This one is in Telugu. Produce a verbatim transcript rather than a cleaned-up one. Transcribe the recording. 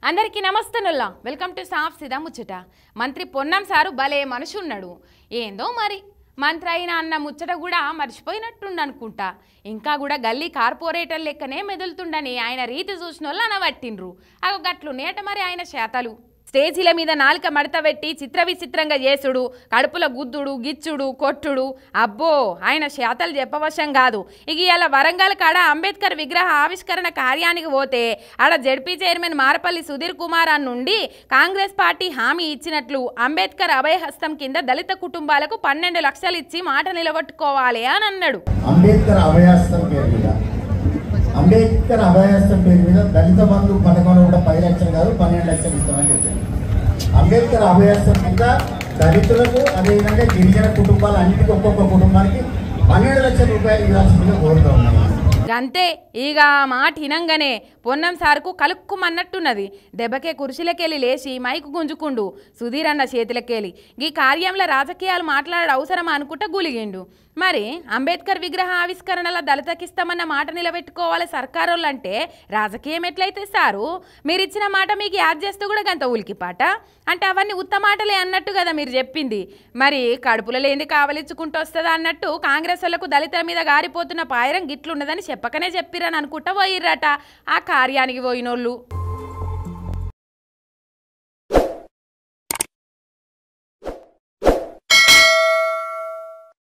అందరికీ నమస్తేనుల్లా వెల్కమ్ టు సాఫ్ సిదా ముచ్చట. మంత్రి పొన్నం సారు భలే మనిషి ఉన్నాడు. ఏందో మరి మంత్రి అయినా అన్న ముచ్చట కూడా మర్చిపోయినట్టుండ అనుకుంటా. ఇంకా కూడా గల్లీ కార్పొరేటర్ లెక్కనే మెదులుతుండని ఆయన రీతి చూసిన వాళ్ళు అనబట్టిండ్రు. అవి గట్లు నేట మరి ఆయన శాతలు. స్టేజీల మీద నాలుక మడత పెట్టి చిత్ర విచిత్రంగా చేసుడు, కడుపుల గుద్దుడు, గిచ్చుడు, కొట్టుడు, అబ్బో ఆయన శాతలు చెప్పవశం కాదు. ఇక ఇలా వరంగల్ కాడ అంబేద్కర్ విగ్రహ ఆవిష్కరణ కార్యానికి పోతే ఆడ జెడ్పీ చైర్మన్ మారపల్లి సుధీర్ కుమార్ నుండి కాంగ్రెస్ పార్టీ హామీ ఇచ్చినట్లు అంబేద్కర్ అభయహస్తం కింద దళిత కుటుంబాలకు పన్నెండు లక్షలు ఇచ్చి మాట నిలబెట్టుకోవాలి అని అన్నాడు. అంబేద్కర్ అభయహస్తం పేరు మీద అంబేద్కర్ అభయహస్తం పేరు మీద దళిత బంధు పథకంలో కూడా పది లక్షలు కాదు పన్నెండు లక్షలు ఇస్తామని చెప్పారు. అంబేద్కర్ అభయహస్తం కింద దళితులకు అదేవిధంగా గిరిజన కుటుంబాలు అన్నిటికీ ఒక్కొక్క కుటుంబానికి పన్నెండు లక్షల రూపాయలు ఇవ్వాల్సిందిగా కోరుతూ ఉన్నాం. అంతే ఇక మాట వినంగానే పొన్నం సార్కు కలుక్కుమన్నట్టున్నది. దెబ్బకే కుర్చీలకెళ్ళి లేచి మైకు గుంజుకుండు సుధీర్ అన్న చేతులకెళ్ళి. ఈ కార్యంలో రాజకీయాలు మాట్లాడే అవసరం అనుకుంటా గులిగిండు. మరి అంబేద్కర్ విగ్రహ ఆవిష్కరణల దళితకిస్తామన్న మాట నిలబెట్టుకోవాలి సర్కారోళ్ళంటే రాజకీయం ఎట్లయితే సారు మీరు ఇచ్చిన మాట మీకు యాద్ చేస్తూ కూడా గంత ఉలికిపాట అంటే అవన్నీ ఉత్త మాటలే అన్నట్టు కదా మీరు చెప్పింది. మరి కడుపులో లేని కావలిచ్చుకుంటూ వస్తుందా అన్నట్టు కాంగ్రెస్ వాళ్ళకు దళితుల మీద గారిపోతున్న పాయరం గిట్లున్నదని చెప్పకనే చెప్పిరని అనుకుంటా పోయిర్రట ఆ కార్యానికి పోయినోళ్ళు.